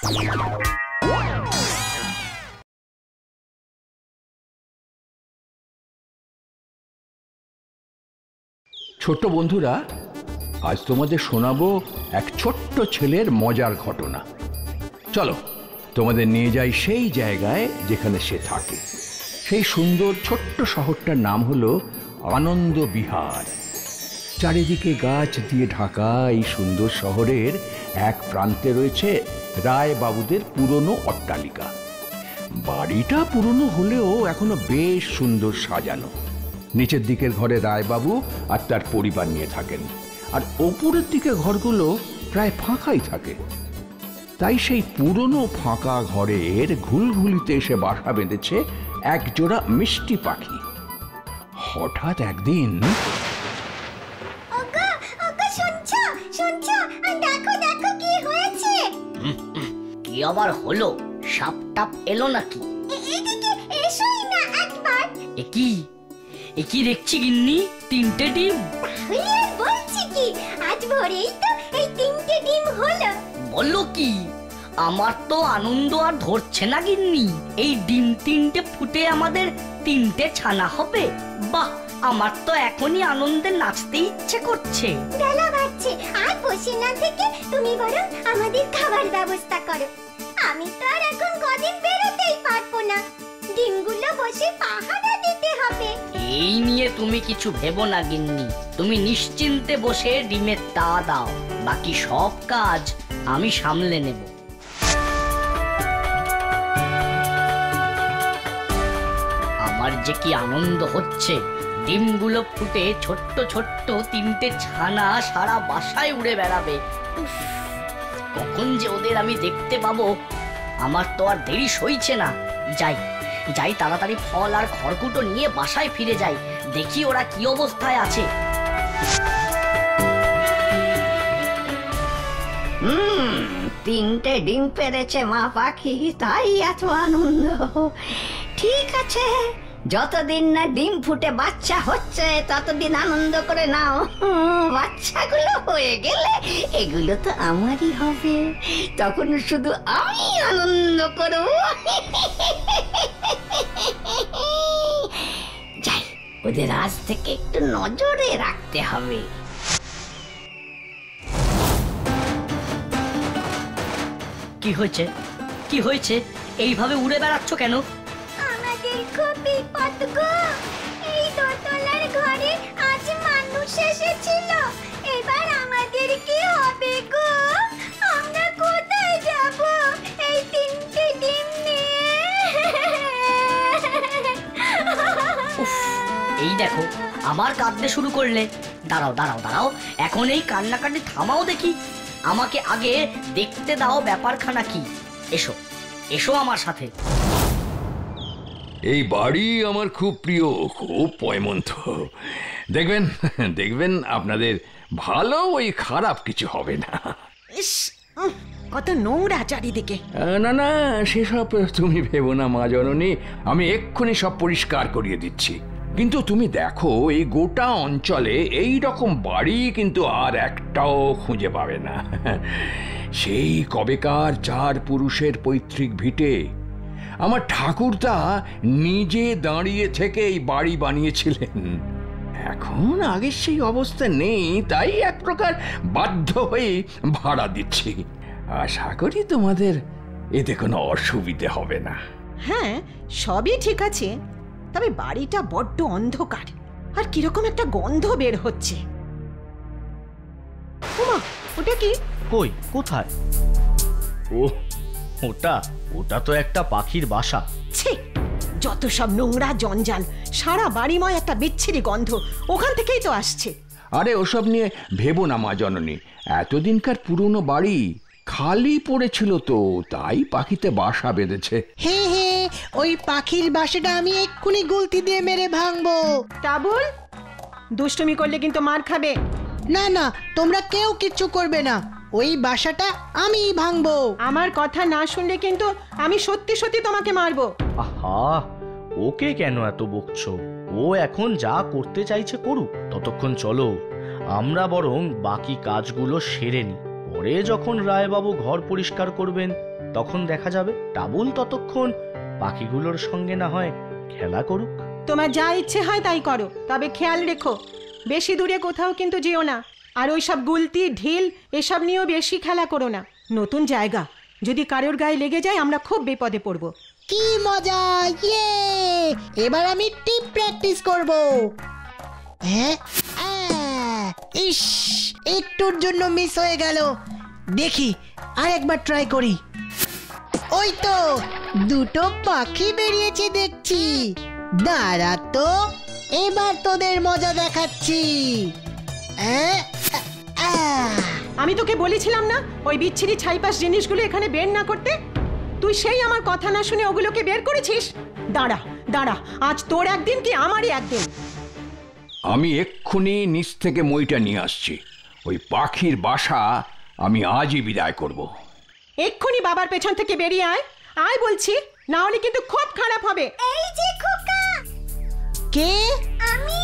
ছোট্ট বন্ধুরা, আজ তোমাদের শোনাবো এক ছোট্ট ছেলের মজার ঘটনা। চলো তোমাদের নিয়ে যাই সেই জায়গায় যেখানে সে থাকে। সেই সুন্দর ছোট্ট শহরটার নাম হলো আনন্দ বিহার। চারিদিকে গাছ দিয়ে ঢাকা এই সুন্দর শহরের এক প্রান্তে রয়েছে রায় বাবুদের পুরনো অট্টালিকা। বাড়িটা পুরনো হলেও এখনো বেশ সুন্দর সাজানো। নিচের দিকের ঘরে রায়বাবু আর তার পরিবার নিয়ে থাকেন, আর ওপরের দিকে ঘরগুলো প্রায় ফাঁকাই থাকে। তাই সেই পুরনো ফাঁকা ঘরের ঘুলঘুলিতে এসে বাসা বেঁধেছে এক জোড়া মিষ্টি পাখি। হঠাৎ একদিন, কি আবার হলো? সাপ টাপ এলো নাকি? কি দেখছি গিন্নি? 3টে ডিম। বলছি কি, আজ ভোরেই তো এই 3টে ডিম হলো। বলো কি? আমার তো আনন্দ আর ধরছে না গিন্নি। এই ডিম 3টে ফুটে আমাদের 3টে ছানা হবে। বাহ, আমার তো এখনই আনন্দে নাচতে ইচ্ছে করছে। ডালা বাজছে, আর বসে না থেকে তুমি বরং আমাদের খাবার ব্যবস্থা করো। আমি তো আর এখন কদিন বেরোতেই পারবো না। ডিমগুলো বসে পাহারা দিতে হবে। এই নিয়ে তুমি কিছু ভেবো না গিন্নি, তুমি নিশ্চিন্তে বসে ডিমের তা দাও, বাকি সব কাজ আমি সামলে নেব। আমার যে কি আনন্দ হচ্ছে! ডিমগুলো ফুটে ছোট্ট ছোট্ট 3টে ছানা সারা বাসায় উড়ে বেড়াবে। কখন যে ওদের আমি দেখতে পাবো! আমার তো আর দেরি সইছে না। যাই তাড়াতাড়ি ফল আর খড়কুটো নিয়ে বাসায় ফিরে যাই, দেখি ওরা কি অবস্থায় আছে। 3টে ডিম পেড়েছে মা পাখি, তাই এত আনন্দ। ঠিক আছে, যতদিন না ডিম ফুটে বাচ্চা হচ্ছে ততদিন আনন্দ করে নাও। বাচ্চাগুলো হয়ে গেলে এগুলো তো আমারই হবে, তখন শুধু আমি আনন্দ করব। যাই, ওদের আজ থেকে একটু নজরে রাখতে হবে। কি হয়েছে? এইভাবে উড়ে বেড়াচ্ছ কেন? আমাদের খুব বিপদ গো। এই দোতলার ঘরে আজ মানুষ এসেছিল। এবার আমাদের কি হবে গো? আমরা কোথায় যাব এই 3টে ডিম নিয়ে? এই দেখো, আবার কাঁদতে শুরু করলে। দাঁড়াও, এখন এই কান্নাকাটি থামাও দেখি। আমাকে আগে দেখতে দাও ব্যাপারখানা কি। এসো আমার সাথে। এই বাড়ি আমার খুব প্রিয়, খুব পয়মন্ত। দেখবেন আপনাদের ভালো ওই খারাপ কিছু হবে না। কত নোংরা চারিদিকে। না, সেসব তুমি ভেবো না মা জননী, আমি এক্ষুনি সব পরিষ্কার করিয়ে দিচ্ছি। কিন্তু তুমি দেখো, এই গোটা অঞ্চলে এই রকম বাড়ি কিন্তু আর একটাও খুঁজে পাবে না। সেই কবেকার 4 পুরুষের পৈতৃক ভিটে আমার ঠাকুরদা নিজে দাঁড়িয়ে থেকে এই বাড়ি বানিয়েছিলেন। এখন আগের সেই অবস্থা নেই, তাই এক প্রকার বাধ্য হয়ে ভাড়া দিচ্ছি। আশা করি তোমাদের এতে কোনো অসুবিধে হবে না। হ্যাঁ, সবই ঠিক আছে, তবে বাড়িটা বড্ড অন্ধকার আর কিরকম একটা গন্ধ বের হচ্ছে। ওমা, ওটা কি? কই, কোথায়? ওটা তো একটা পাখির বাসা। ছি, যত সব নোংরা জঞ্জাল, সারা বাড়িময় একটা বিচ্ছিরি গন্ধ ওখান থেকেই তো আসছে। আরে ওসব নিয়ে ভেবো না মা জননী, এতদিনকার পুরনো বাড়ি খালি পড়েছিল তো, তাই পাখিতে বাসা বেঁধেছে। হে, ওই পাখির বাসাটা আমি এক্ষুনি গুলতি দিয়ে মেরে ভাঙবো। টাবুল, দুষ্টুমি করলে কিন্তু মার খাবে। না, তোমরা কেউ কিচ্ছু করবে না, ওই বাসাটা আমি ভাঙবো। আমার কথা না শুনলে কিন্তু আমি সত্যি সত্যি তোমাকে মারবো। আহা, ওকে কেন এত বকছো? ও এখন যা করতে চাইছে করুক। ততক্ষণ চলো আমরা বরং বাকি কাজগুলো সেরে নি, পরে যখন রায়বাবু ঘর পরিষ্কার করবেন তখন দেখা যাবে। টাবুল ততক্ষণ পাখিগুলোর সঙ্গে না হয় খেলা করুক। তোমার যা ইচ্ছে হয় তাই করো, তবে খেয়াল রেখো বেশি দূরে কোথাও কিন্তু যেও না। আর ওইসব গুলতি ঢিল এসব নিয়েও বেশি খেলা করো না। নতুন জায়গা, যদি কারোর গায়ে লেগে যায় আমরা খুব বিপদে পড়বো। কি মজা! ইয়ে, এবার আমি টিপ প্র্যাকটিস করব। হ্যাঁ, ইস, একটুর জন্য মিস হয়ে গেল। দেখি আরেকবার ট্রাই করি। ওই তো দুটো পাখি বেরিয়েছে দেখছি। দাঁড়া তো, এবার তোদের মজা দেখাচ্ছি। আমি তোকে বলেছিলাম না ওই বিচ্ছিরি ছাইপাশ জিনিসগুলো এখানে বের না করতে? তুই সেই আমার কথা না শুনে ওগুলোকে বের করেছিস। দাঁড়া দাঁড়া, আজ তোর একদিন কি আমারই একদিন। আমি এক্ষুনি নিচ থেকে মইটা নিয়ে আসছি। ওই পাখির বাসা আমি আজই বিদায় করব। এক্ষুনি বাবার পেছন থেকে বেরিয়ে আয়, আয় বলছি, না হলে কিন্তু খুব খারাপ হবে। এই যে খোকা, কে? আমি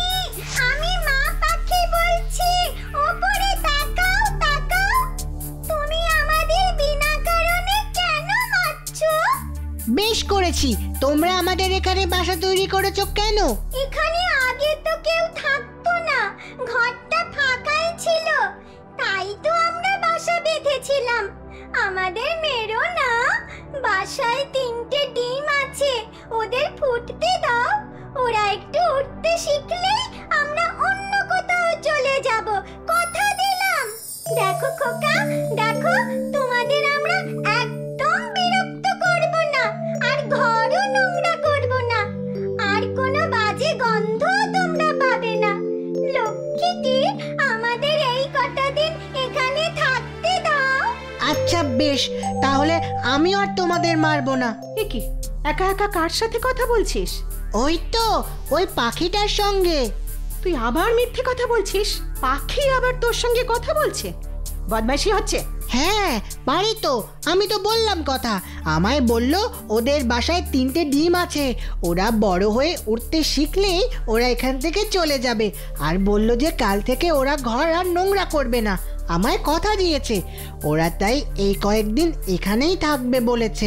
মা পাখি বলছি। ওপরে তাকাও তাকাও। তুমি আমাদের বিনা কারণে কেন মারছো? বেশ করেছি। তোমরা আমাদের এখানে বাসা তৈরি করেছো কেন? এখানে আগে তো কেউ থাকতো না, ঘরটা ফাঁকাই ছিল, তাই তো আমরা বাসা বেঁধেছিলাম। আমাদের মেরো না, বাসায় 3টে ডিম আছে, ওদের ফুটতে দাও। ওরা একটু উঠতে শিখলেই আমরা অন্য কোথাও চলে যাব, কথা দিলাম। দেখো খোকা, দেখো, তোমাদের আমরা একদম বিরক্ত করব না, আর ঘরও নোংরা করব না, আর কোনো বাজে গন্ধ তোমরা পাবে না। লক্ষ্মীটি, আমাদের এই কটা দিন এখানে থাকতে দাও। আচ্ছা বেশ, তাহলে আমিও আর তোমাদের মারবো না। এ কি, একা একা কার সাথে কথা বলছিস? ওই তো ওই পাখিটার সঙ্গে। তুই আবার মিথ্যে কথা বলছিস? পাখি আবার তোর সঙ্গে কথা বলছে? বদমাইশি হচ্ছে। হ্যাঁ পারি তো, আমি তো বললাম কথা। আমায় বলল ওদের বাসায় 3টে ডিম আছে, ওরা বড় হয়ে উঠতে শিখলেই ওরা এখান থেকে চলে যাবে। আর বলল যে কাল থেকে ওরা ঘর আর নোংরা করবে না। আমায় কথা দিয়েছে, ওরা তাই এই কয়েকদিন এখানেই থাকবে বলেছে।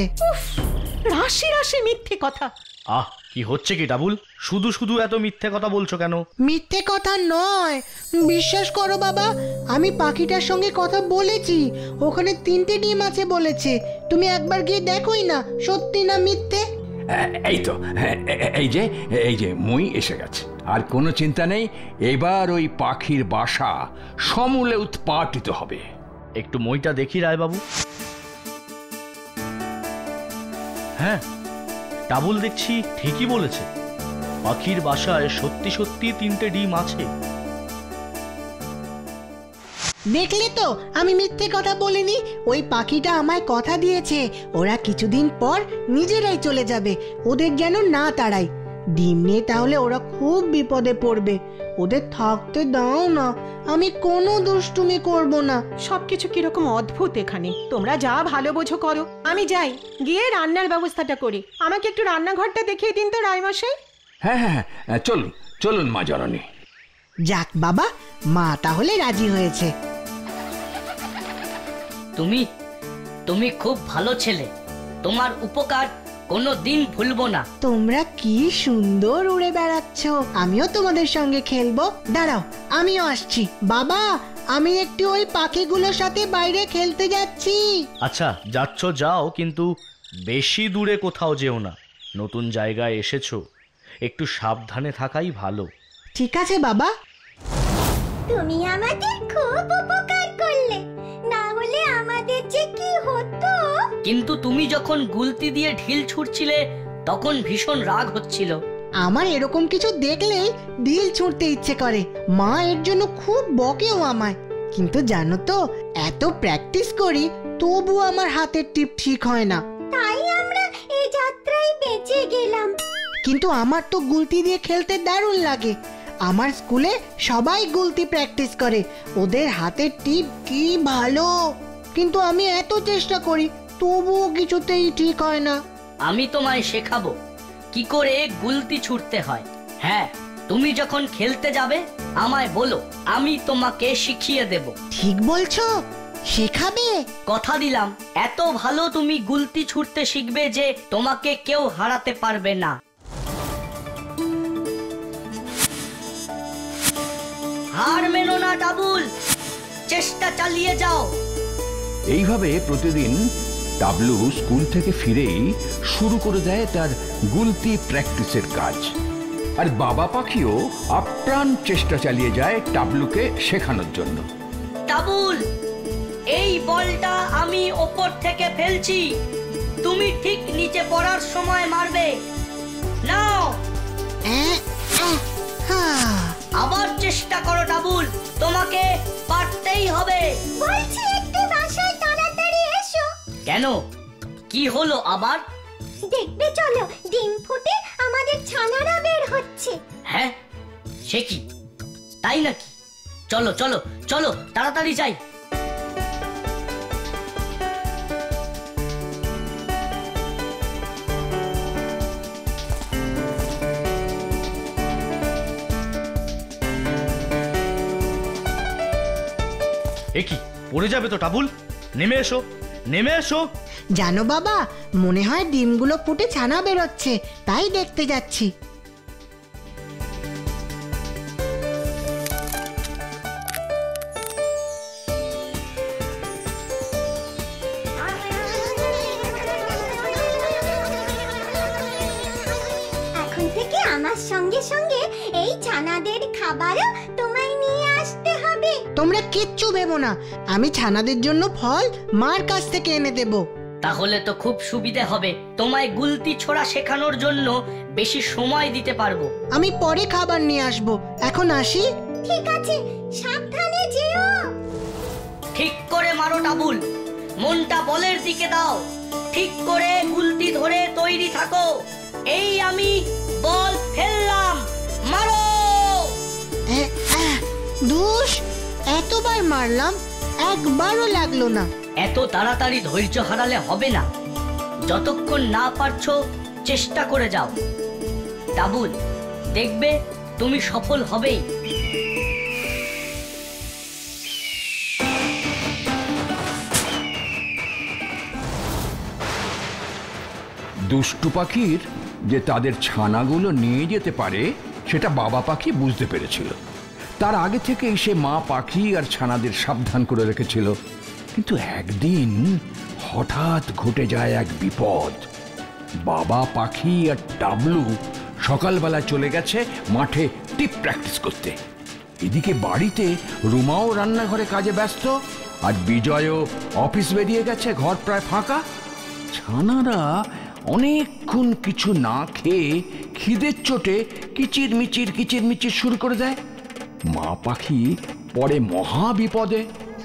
রাশি রাশি মিথ্যে কথা। আহ, কি হচ্ছে কি টাবুল? শুধু শুধু এত মিথ্যে কথা বলছো কেন? মিথ্যে কথা নয়, বিশ্বাস করো বাবা, আমি পাখিটার সঙ্গে কথা বলেছি। ওখানে 3টে ডিম আছে বলেছে। তুমি একবার গিয়ে দেখোই না সত্যি না মিথ্যে। এই তো, এই যে মই এসে গেছে। আর কোনো চিন্তা নেই, এবার ওই পাখির বাসা সমূলে উৎপাটিত হবে। একটু মইটা দেখি রায়বাবু। হ্যাঁ, টাবুল দেখছি ঠিকই বলেছে। পাখির বাসায় সত্যি সত্যি 3টে ডিম আছে। দেখলে তো, আমি মিথ্যে কথা বলিনি। ওই পাখিটা আমায় কথা দিয়েছে ওরা কিছুদিন পর নিজেরাই চলে যাবে, ওদের যেন না তাড়াই। ডিম নিয়ে তাহলে ওরা খুব বিপদে পড়বে। ওদের থাকতে দাও না, আমি কোনো দুষ্টুমি করব না। সবকিছু কিরকম অদ্ভুত এখানে। তোমরা যা ভালো বোঝো করো, আমি যাই, গিয়ে রান্নার ব্যবস্থাটা করি। আমাকে একটু রান্নাঘরটা দেখিয়ে দিন তো রায়মশাই। হ্যাঁ হ্যাঁ হ্যাঁ, চলুন চলুন মা জননী। যাক বাবা, মা তাহলে রাজি হয়েছে। তুমি খুব ভালো ছেলে, তোমার উপকার কোনো দিন ভুলবো না। তোমরা কি সুন্দর উড়ে বেড়াচ্ছ, আমিও তোমাদের সঙ্গে খেলবো। দাঁড়াও, আমিও আসছি। বাবা, আমি একটু ওই পাখিগুলোর সাথে বাইরে খেলতে যাচ্ছি। আচ্ছা, যাচ্ছ যাও, কিন্তু বেশি দূরে কোথাও যেও না। নতুন জায়গায় এসেছো, একটু সাবধানে থাকাই ভালো। ঠিক আছে বাবা। তুমি আমাদের খুব উপকার করলে, না হলে আমাদের যে কি হতো। কিন্তু তুমি যখন গুলতি দিয়ে ঢিল ছুঁড়ছিলে তখন ভীষণ রাগ হচ্ছিল। আমার এরকম কিছু দেখলেই ঢিল ছুঁড়তে ইচ্ছে করে। মা এর জন্য খুব বকেও আমায়। কিন্তু জানো তো, এত প্র্যাকটিস করি তবু আমার হাতের টিপ ঠিক হয় না। তাই আমরা এই যাত্রায় বেঁচে গেলাম। কিন্তু আমার তো গুলতি দিয়ে খেলতে দারুণ লাগে। আমার স্কুলে সবাই গুলতি প্র্যাকটিস করে, ওদের হাতের টিপ কি ভালো। কিন্তু আমি এত চেষ্টা করি তবুও কিছুতেই ঠিক হয় না। আমি তোমায় শেখাবো কি করে গুলতি ছুঁড়তে হয়। হ্যাঁ, তুমি যখন খেলতে যাবে আমায় বলো, আমি তোমাকে শিখিয়ে দেব। ঠিক বলছো, শেখাবে? কথা দিলাম এত ভালো তুমি গুলতি ছুটতে শিখবে যে তোমাকে কেউ হারাতে পারবে না। হার মেনো না ডাবুল, চেষ্টা চালিয়ে যাও। এইভাবে প্রতিদিন টাবলু স্কুল থেকে ফিরেই শুরু করে দেয় তার গুলতি প্র্যাকটিসের কাজ। আর বাবা পাখিও আপ্রাণ চেষ্টা চালিয়ে যায় টাবলুকে শেখানোর জন্য। ডাবুল, এই বলটা আমি ওপর থেকে ফেলছি, তুমি ঠিক নিচে পড়ার সময় মারবে। নাও, আবার চেষ্টা করো ডাবুল, তোমাকে পারতেই হবে। বলছি একটু বাসায় তাড়াতাড়ি এসো। কেন, কি হলো আবার? দেখবে চলো, ডিম ফুটে আমাদের ছানারা বের হচ্ছে। হ্যাঁ, সে কি, তাই নাকি? চলো চলো চলো, তাড়াতাড়ি যাই। এ কি, পড়ে যাবে তো টাবুল, নেমে এসো, নেমে এসো। জানো বাবা, মনে হয় ডিমগুলো ফুটে ছানা বেরোচ্ছে, তাই দেখতে যাচ্ছি। এখন থেকে আমার সঙ্গে সঙ্গে এই ছানাদের খাবারও তোমায় নিয়ে আসতে হবে। তোমরা কিচ্ছু ভেবো না, আমি ছানাদের জন্য ফল মার কাছ থেকে এনে দেব। তাহলে তো খুব সুবিধে হবে, তোমায় গুলতি ছোড়া শেখানোর জন্য বেশি সময় দিতে পারবো। আমি পরে খাবার নিয়ে আসব, এখন আসি। ঠিক আছে, সাবধানে যেও। ঠিক করে মারো টাবুল, মনটা বলের দিকে দাও, ঠিক করে গুলতি ধরে তৈরি থাকো। এই আমি বল ফেললাম, মারো। ধুস, এতবার মারলাম, একবারও লাগলো না। এত তাড়াতাড়ি ধৈর্য হারালে হবে না, যতক্ষণ না পারছো চেষ্টা করে যাও। টাবুল, দেখবে তুমি সফল হবেই। দুষ্টু পাখির যে তাদের ছানাগুলো নিয়ে যেতে পারে সেটা বাবা পাখি বুঝতে পেরেছিল। তার আগে থেকেই সে মা পাখি আর ছানাদের সাবধান করে রেখেছিল। কিন্তু একদিন হঠাৎ ঘটে যায় এক বিপদ। বাবা পাখি আর টাবলু সকালবেলা চলে গেছে মাঠে টিপ প্র্যাকটিস করতে। এদিকে বাড়িতে রুমাও রান্নাঘরে কাজে ব্যস্ত, আর বিজয়ও অফিস বেরিয়ে গেছে, ঘর প্রায় ফাঁকা। ছানারা অনেকক্ষণ কিছু না খেয়ে খিদের চোটে কিচির মিচির শুরু করে দেয়। মা পাখি পরে মহা বিপদে।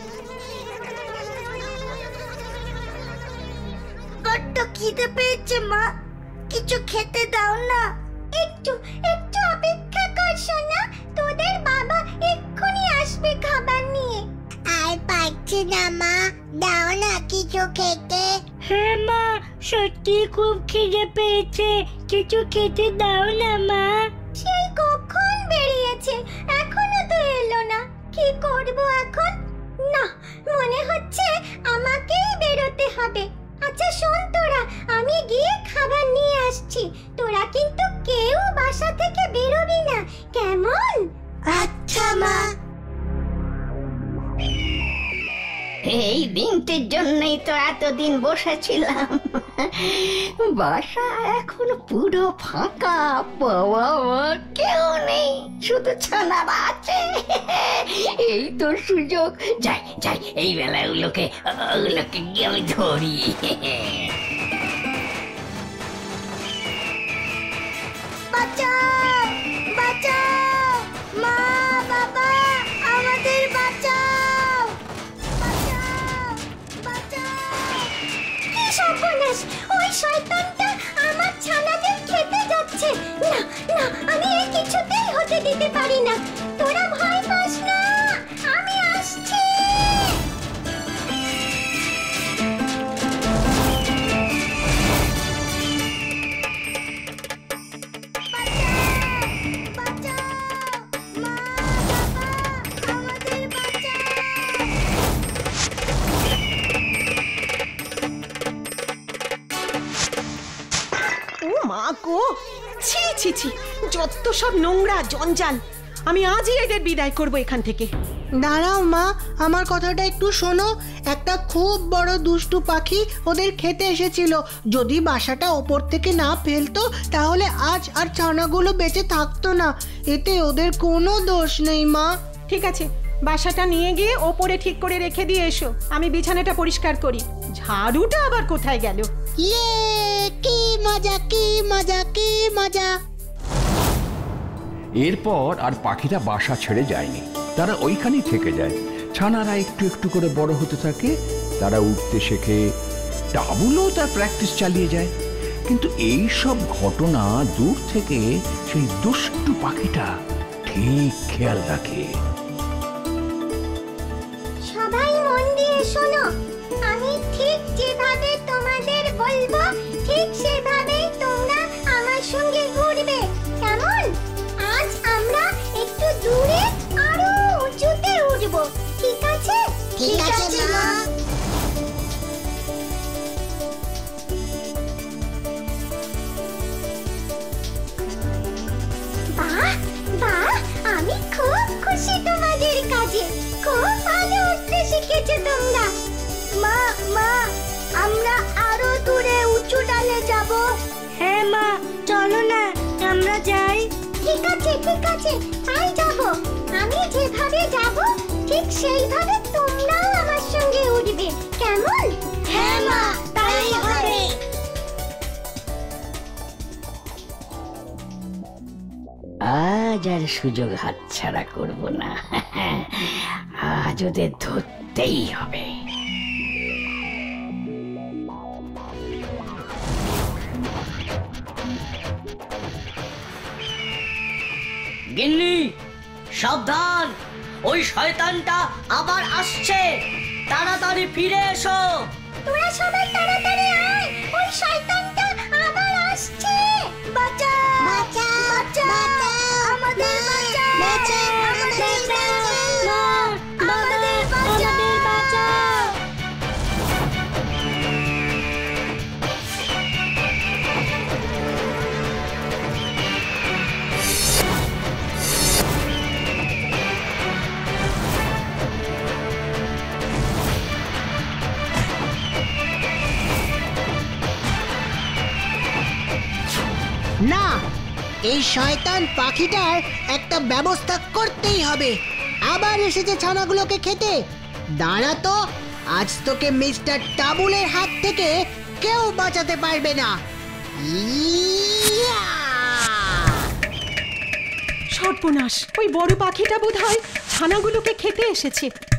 বড্ড খিদে পেয়েছে মা, কিছু খেতে দাও না। একটু একটু অপেক্ষা কর সোনা, তোদের বাবা এক্ষুনি আসবে খাবার নিয়ে। আর পাচ্ছি না মা, দাও না কিছু খেতে। হ্যাঁ মা, সত্যি খুব খিদে পেয়েছে, কিছু খেতে দাও না মা। সেই কখন বেরিয়েছে, এখনো তো এলো না। কি করব এখন? না, মনে হচ্ছে আমাকেই বেরোতে হবে। আচ্ছা শোন তোরা, আমি গিয়ে খাবার নিয়ে আসছি, তোরা কিন্তু কেউ বাসা থেকে বেরোবি না, কেমন? আচ্ছা মা। এই দিনটির জন্যই তো এতদিন বসেছিলাম। বাসা এখন পুরো ফাঁকা, বাবা মা কেউ নেই, শুধু ছানারা আছে। এই তো সুযোগ, যাই যাই, এই বেলা ওগুলোকে গিয়ে আমি ধরি। বাঁচাও, বাঁচাও, মা বাবা আমাদের বাঁচাও, বাঁচাও, বাঁচাও। কি সর্বনাশ, ওই শয়তানটা আমার ছানাদের খেতে যাচ্ছে। না না, আমি এর কিছুতেই হতে দিতে পারি না। তোরা ভয় পাস না, আমি আসছি। মা গো, ছি ছি ছি, যত সব নোংরা জঞ্জাল। আমি আজই এদের বিদায় করব এখান থেকে। দাঁড়াও মা, আমার কথাটা একটু শোনো। একটা খুব বড় দুষ্টু পাখি ওদের খেতে এসেছিল। যদি বাসাটা ওপর থেকে না ফেলতো তাহলে আজ আর ছানাগুলো বেঁচে থাকতো না। এতে ওদের কোনো দোষ নেই মা। ঠিক আছে, বাসাটা নিয়ে গিয়ে ওপরে ঠিক করে রেখে দিয়ে এসো, আমি বিছানাটা পরিষ্কার করি। ঝাড়ুটা আবার কোথায় গেল? ইয়ে, কি মজা, কি মজা, কি মজা। এরপর আর পাখিটা বাসা ছেড়ে যায়নি, তারা ওইখানেই থেকে যায়। ছানারা একটু একটু করে বড় হতে থাকে, তারা উঠতে শেখে, টাবুলও তার প্র্যাকটিস চালিয়ে যায়। কিন্তু এই সব ঘটনা দূর থেকে সেই দুষ্টু পাখিটা ঠিক খেয়াল রাখে। সবাই মন দিয়ে শোনো, আমি ঠিক যেভাবে তোমাদের বলবো ঠিক সেভাবেই তোমরা আমার সঙ্গে ঘুরবে, কেমন? আজ আমরা একটু দূরে আরো উঁচুতে উঠবো, ঠিক আছে? ঠিক আছে মা। বাহ বাহ, আমি খুব খুশি তোমাদের কাজে। খুব ভালো উঠতে শিখেছো তোমরা। মা মা, আমরা আরো দূরে উঁচু ডালে যাব। হ্যাঁ মা, চলো না আমরা যাই। ঠিক আছে ঠিক আছে, তাই যাব। আমি যেভাবে যাব ঠিক সেইভাবে তোমরাও আমার সঙ্গে উঠবে, কেমন? হ্যাঁ মা, তাই হবে। আজ আর সুযোগ হাতছাড়া করব না। আজ ওদের ধরতেই হবে। গিন্নি, সাবধান, ওই শয়তানটা আবার আসছে, তাড়াতাড়ি ফিরে এসো। তোরা সবাই তাড়াতাড়ি আয়, ওই শয়তানটা আবার আসছে। বাঁচা বাঁচা বাঁচা, আমাদের বাঁচা, আমাদের বাঁচা, আমাদের বাঁচা। না, এই শয়তান পাখিটার একটা ব্যবস্থা করতেই হবে। আবার এসেছে ছানাগুলোকে খেতে। দাঁড়া তো, আজ তোকে মিস্টার টাবুলের হাত থেকে কেউ বাঁচাতে পারবে না। ইয়া! সর্বনাশ, ওই বড় পাখিটা বোধহয় ছানাগুলোকে খেতে এসেছে।